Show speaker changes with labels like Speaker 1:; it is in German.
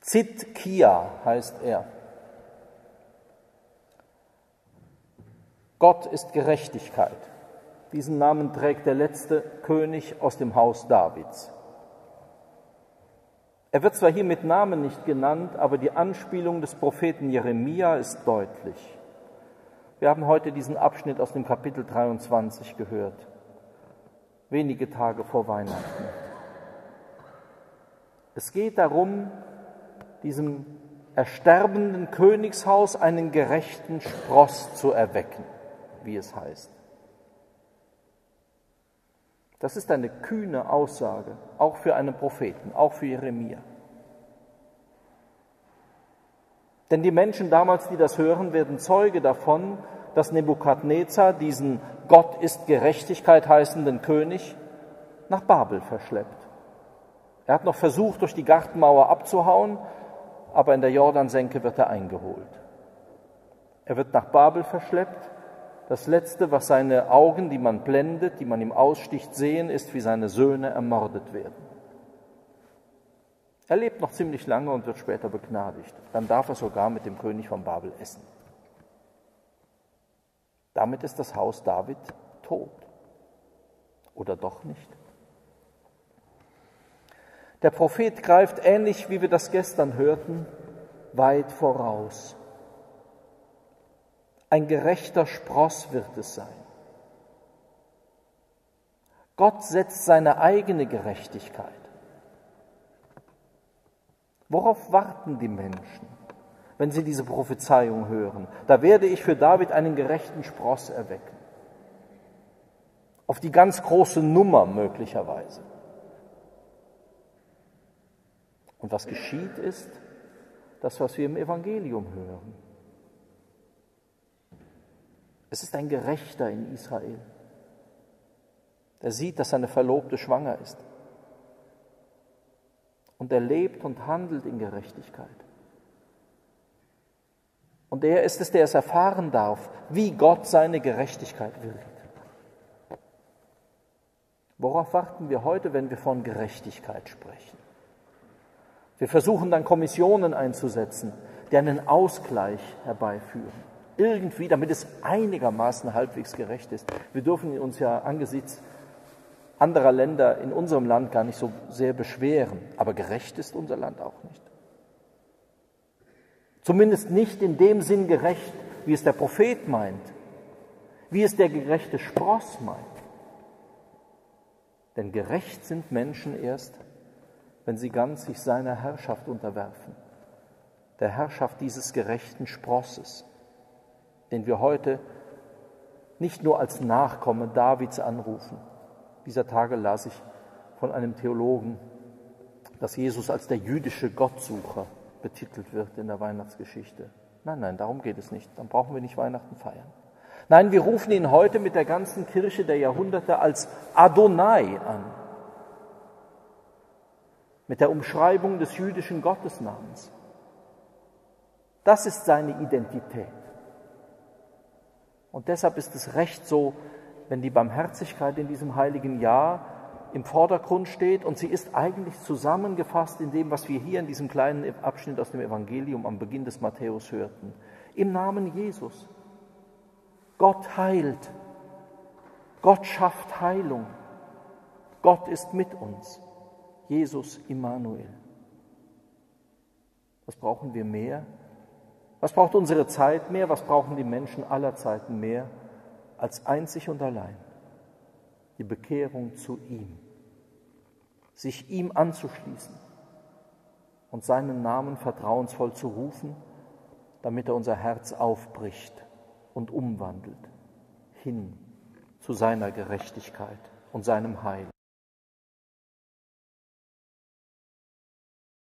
Speaker 1: Zidkia heißt er. Gott ist Gerechtigkeit. Diesen Namen trägt der letzte König aus dem Haus Davids. Er wird zwar hier mit Namen nicht genannt, aber die Anspielung des Propheten Jeremia ist deutlich. Wir haben heute diesen Abschnitt aus dem Kapitel 23 gehört, wenige Tage vor Weihnachten. Es geht darum, diesem ersterbenden Königshaus einen gerechten Spross zu erwecken, wie es heißt. Das ist eine kühne Aussage, auch für einen Propheten, auch für Jeremia. Denn die Menschen damals, die das hören, werden Zeuge davon, dass Nebukadnezar diesen Gott ist Gerechtigkeit heißenden König nach Babel verschleppt. Er hat noch versucht, durch die Gartenmauer abzuhauen, aber in der Jordansenke wird er eingeholt. Er wird nach Babel verschleppt. Das Letzte, was seine Augen, die man blendet, die man ihm aussticht, sehen, ist, wie seine Söhne ermordet werden. Er lebt noch ziemlich lange und wird später begnadigt. Dann darf er sogar mit dem König von Babel essen. Damit ist das Haus David tot. Oder doch nicht? Der Prophet greift, ähnlich wie wir das gestern hörten, weit voraus. Ein gerechter Spross wird es sein. Gott setzt seine eigene Gerechtigkeit. Worauf warten die Menschen, wenn sie diese Prophezeiung hören? Da werde ich für David einen gerechten Spross erwecken. Auf die ganz große Nummer möglicherweise. Und was geschieht ist, das, was wir im Evangelium hören. Es ist ein Gerechter in Israel. Er sieht, dass seine Verlobte schwanger ist. Und er lebt und handelt in Gerechtigkeit. Und er ist es, der es erfahren darf, wie Gott seine Gerechtigkeit wirkt. Worauf warten wir heute, wenn wir von Gerechtigkeit sprechen? Wir versuchen dann Kommissionen einzusetzen, die einen Ausgleich herbeiführen. Irgendwie, damit es einigermaßen halbwegs gerecht ist. Wir dürfen uns ja angesichts anderer Länder in unserem Land gar nicht so sehr beschweren. Aber gerecht ist unser Land auch nicht. Zumindest nicht in dem Sinn gerecht, wie es der Prophet meint, wie es der gerechte Spross meint. Denn gerecht sind Menschen erst, wenn sie ganz sich seiner Herrschaft unterwerfen, der Herrschaft dieses gerechten Sprosses, den wir heute nicht nur als Nachkomme Davids anrufen. Dieser Tage las ich von einem Theologen, dass Jesus als der jüdische Gottsucher betitelt wird in der Weihnachtsgeschichte. Nein, darum geht es nicht. Dann brauchen wir nicht Weihnachten feiern. Nein, wir rufen ihn heute mit der ganzen Kirche der Jahrhunderte als Adonai an. Mit der Umschreibung des jüdischen Gottesnamens. Das ist seine Identität. Und deshalb ist es recht so, wenn die Barmherzigkeit in diesem heiligen Jahr im Vordergrund steht, und sie ist eigentlich zusammengefasst in dem, was wir hier in diesem kleinen Abschnitt aus dem Evangelium am Beginn des Matthäus hörten. Im Namen Jesus. Gott heilt. Gott schafft Heilung. Gott ist mit uns. Jesus Immanuel. Was brauchen wir mehr? Was braucht unsere Zeit mehr? Was brauchen die Menschen aller Zeiten mehr? Als einzig und allein die Bekehrung zu ihm. Sich ihm anzuschließen und seinen Namen vertrauensvoll zu rufen, damit er unser Herz aufbricht und umwandelt hin zu seiner Gerechtigkeit und seinem Heil.